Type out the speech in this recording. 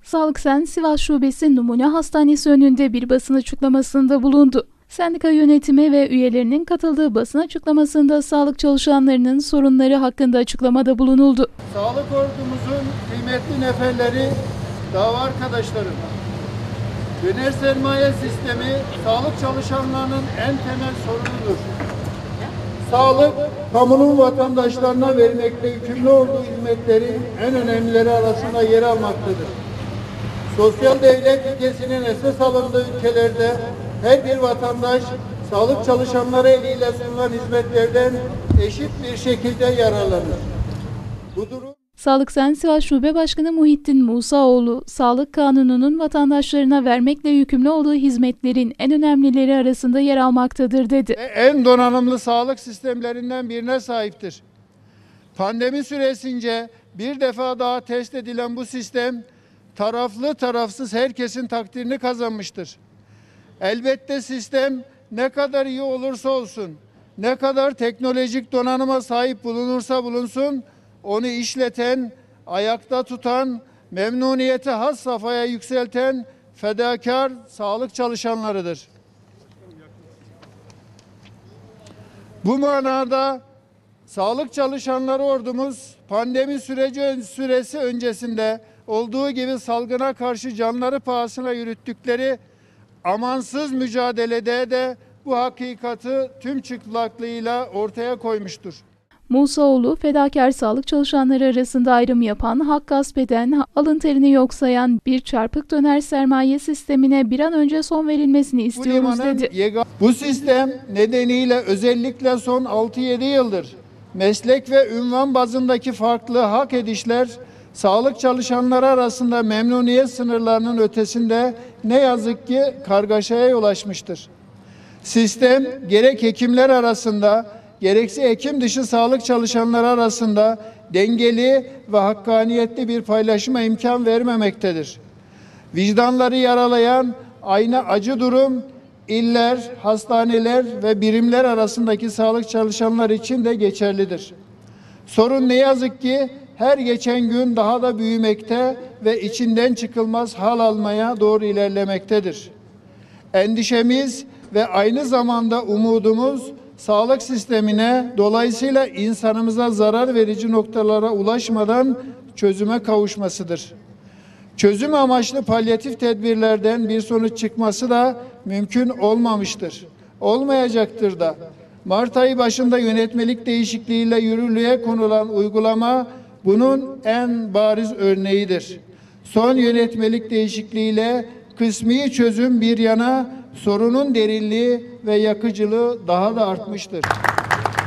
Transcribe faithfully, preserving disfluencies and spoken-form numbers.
Sağlık Sen Sivas Şubesi Numune Hastanesi önünde bir basın açıklamasında bulundu. Sendika yönetimi ve üyelerinin katıldığı basın açıklamasında sağlık çalışanlarının sorunları hakkında açıklamada bulunuldu. Sağlık ordumuzun kıymetli neferleri, dava arkadaşlarım, döner sermaye sistemi sağlık çalışanlarının en temel sorunudur. Sağlık, kamunun vatandaşlarına vermekle yükümlü olduğu hizmetlerin en önemlileri arasında yer almaktadır. Sosyal devlet ilkesinin esas alındığı ülkelerde her bir vatandaş sağlık çalışanları eliyle sunulan hizmetlerden eşit bir şekilde yararlanır. Bu durum Sağlık Sen Sivas Şube Başkanı Muhittin Musaoğlu, Sağlık Kanunu'nun vatandaşlarına vermekle yükümlü olduğu hizmetlerin en önemlileri arasında yer almaktadır dedi. En donanımlı sağlık sistemlerinden birine sahiptir. Pandemi süresince bir defa daha test edilen bu sistem, taraflı tarafsız herkesin takdirini kazanmıştır. Elbette sistem ne kadar iyi olursa olsun, ne kadar teknolojik donanıma sahip bulunursa bulunsun, onu işleten, ayakta tutan, memnuniyeti has safhaya yükselten fedakar sağlık çalışanlarıdır. Bu manada sağlık çalışanları ordumuz pandemi süreci süresi öncesinde olduğu gibi salgına karşı canları pahasına yürüttükleri amansız mücadelede de bu hakikati tüm çıplaklığıyla ortaya koymuştur. Musaoğlu, fedakar sağlık çalışanları arasında ayrım yapan, hak gasp eden, alın terini yok sayan bir çarpık döner sermaye sistemine bir an önce son verilmesini istiyoruz dedi. Bu sistem nedeniyle özellikle son altı yedi yıldır meslek ve ünvan bazındaki farklı hak edişler sağlık çalışanları arasında memnuniyet sınırlarının ötesinde ne yazık ki kargaşaya yol açmıştır. Sistem gerek hekimler arasında gerekse hekim dışı sağlık çalışanları arasında dengeli ve hakkaniyetli bir paylaşıma imkan vermemektedir. Vicdanları yaralayan aynı acı durum iller, hastaneler ve birimler arasındaki sağlık çalışanları için de geçerlidir. Sorun ne yazık ki her geçen gün daha da büyümekte ve içinden çıkılmaz hal almaya doğru ilerlemektedir. Endişemiz ve aynı zamanda umudumuz sağlık sistemine, dolayısıyla insanımıza zarar verici noktalara ulaşmadan çözüme kavuşmasıdır. Çözüm amaçlı palyatif tedbirlerden bir sonuç çıkması da mümkün olmamıştır. Olmayacaktır da. Mart ayı başında yönetmelik değişikliğiyle yürürlüğe konulan uygulama bunun en bariz örneğidir. Son yönetmelik değişikliğiyle kısmi çözüm bir yana sorunun derinliği ve yakıcılığı daha da artmıştır.